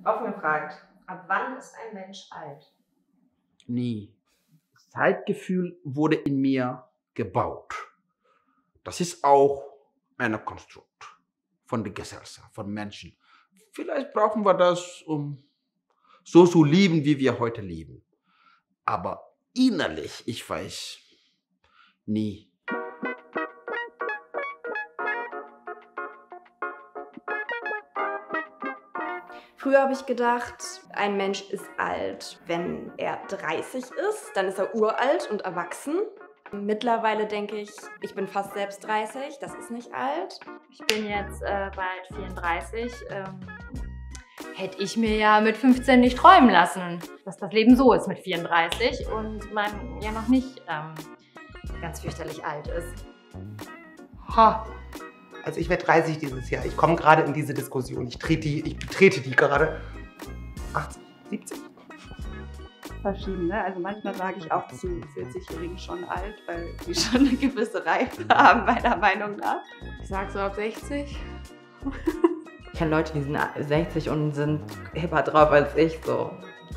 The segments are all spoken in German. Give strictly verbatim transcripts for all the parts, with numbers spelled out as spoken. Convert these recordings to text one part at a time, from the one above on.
Offen gefragt, ab wann ist ein Mensch alt? Nie. Zeitgefühl wurde in mir gebaut. Das ist auch ein Konstrukt von der Gesellschaft, von Menschen. Vielleicht brauchen wir das, um so zu lieben, wie wir heute leben. Aber innerlich, ich weiß nie. Früher habe ich gedacht, ein Mensch ist alt, wenn er dreißig ist, dann ist er uralt und erwachsen. Mittlerweile denke ich, ich bin fast selbst dreißig, das ist nicht alt. Ich bin jetzt äh, bald vierunddreißig. Ähm, hätte ich mir ja mit fünfzehn nicht träumen lassen, dass das Leben so ist mit vierunddreißig und man ja noch nicht ähm, ganz fürchterlich alt ist. Ha! Also ich werde dreißig dieses Jahr. Ich komme gerade in diese Diskussion. Ich trete die, ich betrete die gerade. achtzig, siebzig? Verschiedene. Also manchmal sage ich auch zu vierzigjährigen schon alt, weil die schon eine gewisse Reife haben, meiner Meinung nach. Ich sage so ab sechzig. Ich kenne Leute, die sind sechzig und sind hipper drauf als ich so.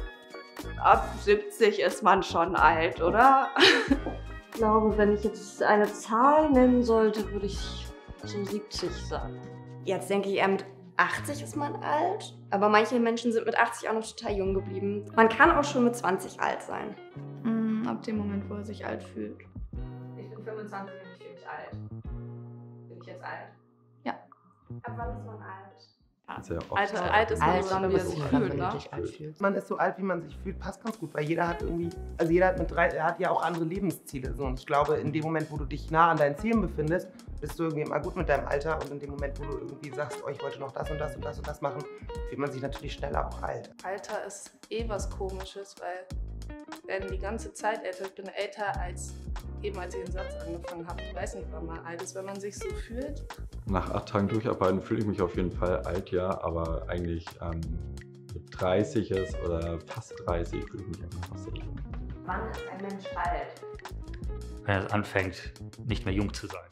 Ab siebzig ist man schon alt, oder? Ich glaube, wenn ich jetzt eine Zahl nennen sollte, würde ich so siebzig sagen. Jetzt denke ich eher mit achtzig ist man alt, aber manche Menschen sind mit achtzig auch noch total jung geblieben. Man kann auch schon mit zwanzig alt sein. Mm, ab dem Moment, wo er sich alt fühlt. Ich bin fünfundzwanzig und ich fühle mich alt. Bin ich jetzt alt? Ja. Ab wann ist man alt? Ja. Alt, alt ist man Alt, so, wie er sich fühlt, ne? Man ist so alt, wie man sich fühlt, passt ganz gut, weil jeder hat irgendwie, also jeder hat mit drei, er hat ja auch andere Lebensziele. So. Und ich glaube, in dem Moment, wo du dich nah an deinen Zielen befindest, bist du irgendwie immer gut mit deinem Alter. Und in dem Moment, wo du irgendwie sagst, oh, ich wollte noch das und das und das und das machen, fühlt man sich natürlich schneller auch alt. Alter ist eh was Komisches, weil wir werden die ganze Zeit älter. Ich bin älter als eben, als ich den Satz angefangen habe. Ich weiß nicht, wann man alt ist, wenn man sich so fühlt. Nach acht Tagen Durcharbeiten fühle ich mich auf jeden Fall alt, ja, aber eigentlich ähm, mit dreißig ist oder fast dreißig fühle ich mich einfach fast sehr jung. Wann ist ein Mensch alt? Wenn es anfängt, nicht mehr jung zu sein.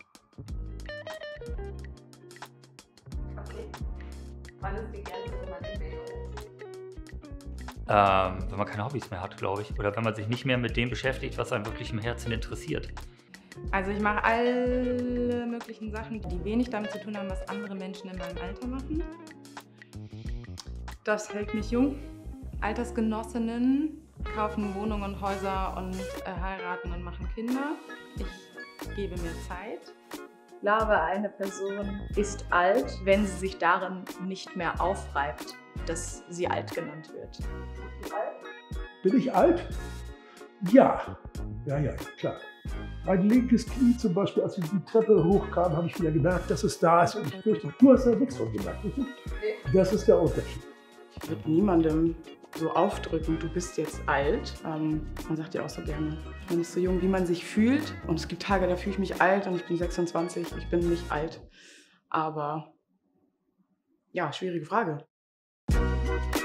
Okay. Wann ist die Grenze, wo man nicht mehr jung ist? Ähm, wenn man keine Hobbys mehr hat, glaube ich. Oder wenn man sich nicht mehr mit dem beschäftigt, was einem wirklich im Herzen interessiert. Also ich mache alle möglichen Sachen, die wenig damit zu tun haben, was andere Menschen in meinem Alter machen. Das hält mich jung. Altersgenossinnen kaufen Wohnungen und Häuser und äh, heiraten und machen Kinder. Ich gebe mir Zeit. Ich glaube, eine Person ist alt, wenn sie sich darin nicht mehr aufreibt, dass sie alt genannt wird. Bin ich alt? Ja. Ja, ja, klar. Mein linkes Knie zum Beispiel, als ich die Treppe hochkam, habe ich wieder gemerkt, dass es da ist. Und ich fürchte, du hast da nichts von gemerkt, richtig? Das ist der Unterschied. Ich würde niemandem so aufdrücken, du bist jetzt alt. Ähm, man sagt ja auch so gerne, man ist so jung, wie man sich fühlt. Und es gibt Tage, da fühle ich mich alt und ich bin sechsundzwanzig, ich bin nicht alt. Aber ja, schwierige Frage.